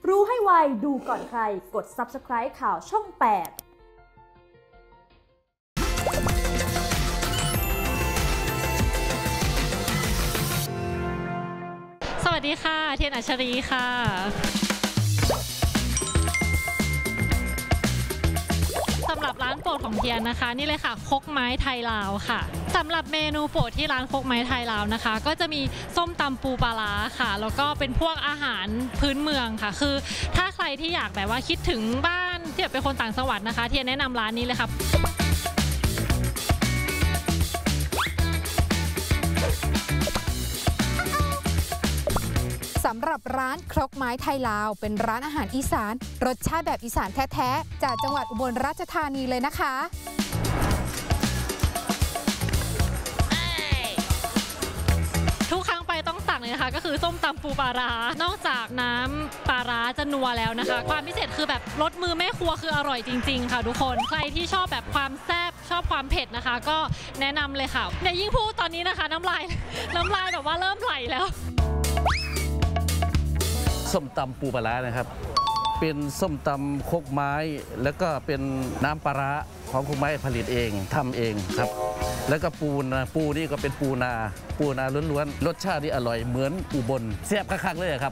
รู้ให้ไวดูก่อนใครกด Subscribe ข่าวช่อง 8 สวัสดีค่ะเทียนอัชรีค่ะสำหรับร้านโปรดของเทียนนะคะนี่เลยค่ะครกไม้ไทยลาวค่ะสำหรับเมนูโปรดที่ร้านครกไม้ไทยลาวนะคะก็จะมีส้มตำปูปลาร้าค่ะแล้วก็เป็นพวกอาหารพื้นเมืองค่ะคือถ้าใครที่อยากแบบว่าคิดถึงบ้านที่แบบเป็นคนต่างจังหวัดนะคะเทียนแนะนำร้านนี้เลยค่ะสำหรับร้านครกไม้ไทยลาวเป็นร้านอาหารอีสานรสชาติแบบอีสานแท้ๆจากจังหวัดอุบลราชธานีเลยนะคะทุกครั้งไปต้องสั่งเลยนะคะก็คือส้มตำปูปลาร้านอกจากน้ำปลาร้าจะนัวแล้วนะคะความพิเศษคือแบบรสมือแม่ครัวคืออร่อยจริงๆค่ะทุกคนใครที่ชอบแบบความแซ่บชอบความเผ็ดนะคะก็แนะนำเลยค่ะเนี่ยยิ่งพูดตอนนี้นะคะน้ำลายแบบว่าเริ่มไหลแล้วส้มตำปูปลาร้านะครับเป็นส้มตำครกไม้แล้วก็เป็นน้ำปลาร้าของครกไม้ผลิตเองทำเองครับแล้วก็ปูนี่ก็เป็นปูนาล้วนๆรสชาติที่อร่อยเหมือนอุบลแซ่บคักๆเลยครับ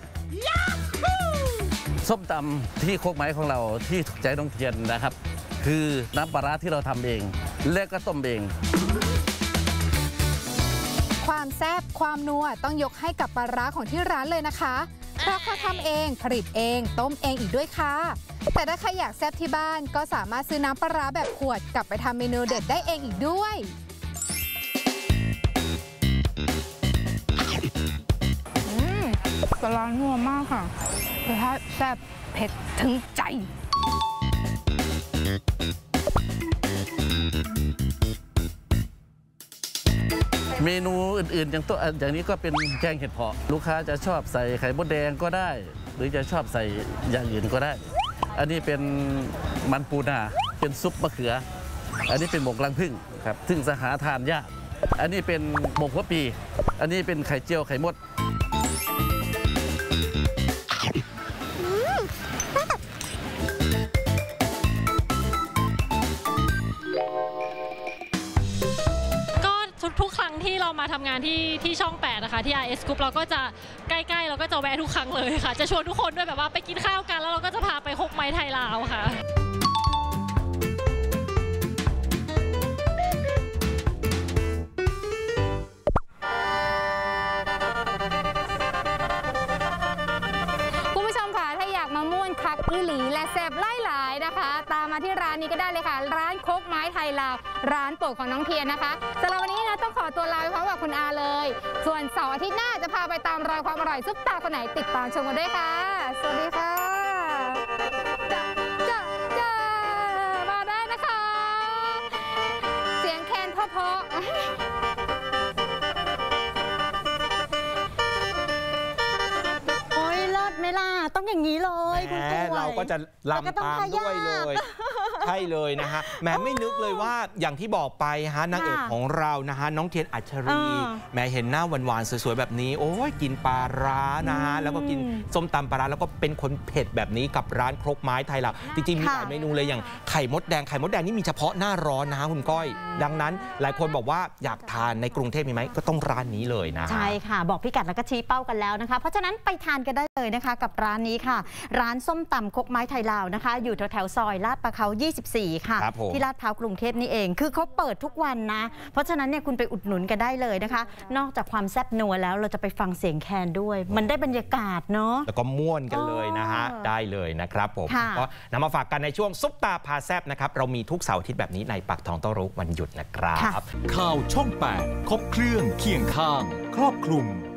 ส้มตำที่ครกไม้ของเราที่ถูกใจน้องเทียนนะครับคือน้ำปลาร้าที่เราทำเองและก็ต้มเองความแซ่บความนัวต้องยกให้กับปลาร้าของที่ร้านเลยนะคะเพราะเขาทำเองผลิตเองต้มเองอีกด้วยค่ะแต่ถ้าใครอยากแซ่บที่บ้านก็สามารถซื้อน้ำปลาร้าแบบขวดกลับไปทำเมนูเด็ดได้เองอีกด้วยปลาร้านัวมากค่ะรสชาติแซ่บเผ็ดถึงใจเมนูอื่นๆอย่างนี้ก็เป็นแกงเห็ดเผาะลูกค้าจะชอบใส่ไข่มดแดงก็ได้หรือจะชอบใส่อย่างอื่นก็ได้อันนี้เป็นมันปูนาเป็นซุปมะเขืออันนี้เป็นหมกรังผึ้งครับซึ่งหาทานยากอันนี้เป็นหมกหัวปีอันนี้เป็นไข่เจียวไข่มดทุกครั้งที่เรามาทำงานที่ช่อง 8นะคะที่ RS Group เราก็จะใกล้ๆเราก็จะแวะทุกครั้งเลยค่ะจะชวนทุกคนด้วยแบบว่าไปกินข้าวกันแล้วเราก็จะพาไปครกไม้ไทยลาวค่ะคุณผู้ชมค่ะถ้าอยากมาม่วนคักอีหลีและแซ่บไล่หลายนะคะตามมาที่ร้านนี้ก็ได้เลยค่ะร้านครกไม้ไทยลาวร้านโปรดของน้องเทียนนะคะสำหรับวันนี้นะต้องขอตัวลาไปพร้อมกับคุณอาเลยส่วนเสาร์อาทิตย์หน้าจะพาไปตามรอยความอร่อยซุปตาคนไหนติดตามชมกันด้วยค่ะสวัสดีค่ะจ้ามาได้นะคะเสียงแคนเพราะโอ้ยเลิศไหมล่ะต้องอย่างนี้เลยคุณตัวเราก็จะลำตามด้วยเลยใช่เลยนะฮะแม้ไม่นึกเลยว่าอย่างที่บอกไปฮะนางเอกของเรานะฮะน้องเทียนอัชรีแม้เห็นหน้าหวานๆสวยๆแบบนี้โอ้ยกินปลาร้านะฮะแล้วก็กินส้มตำปลาร้าแล้วก็เป็นคนเผ็ดแบบนี้กับร้านครกไม้ไทยลาวจริงๆมีหลายเมนูเลยอย่างไข่มดแดงนี่มีเฉพาะหน้าร้อนนะฮะคุณก้อยดังนั้นหลายคนบอกว่าอยากทานในกรุงเทพมีไหมก็ต้องร้านนี้เลยนะใช่ค่ะบอกพิกัดแล้วก็ชี้เป้ากันแล้วนะคะเพราะฉะนั้นไปทานกันได้เลยนะคะกับร้านนี้ค่ะร้านส้มตำครกไม้ไทยลาวนะคะอยู่แถวๆซอยลาดประเขา24ค่ะที่ลาดพร้าวกรุงเทพนี่เองคือเขาเปิดทุกวันนะเพราะฉะนั้นเนี่ยคุณไปอุดหนุนกันได้เลยนะคะนอกจากความแซ่บนัวแล้วเราจะไปฟังเสียงแคนด้วยมันได้บรรยากาศเนาะแล้วก็ม่วนกันเลยนะฮะได้เลยนะครับผมก็นำมาฝากกันในช่วงซุปตาพาแซ่บนะครับเรามีทุกเสาร์อาทิตย์แบบนี้ในปากท้องโต้รุ่งวันหยุดนะครับข่าวช่อง 8 ครบเครื่องเคียงข้างครอบคลุม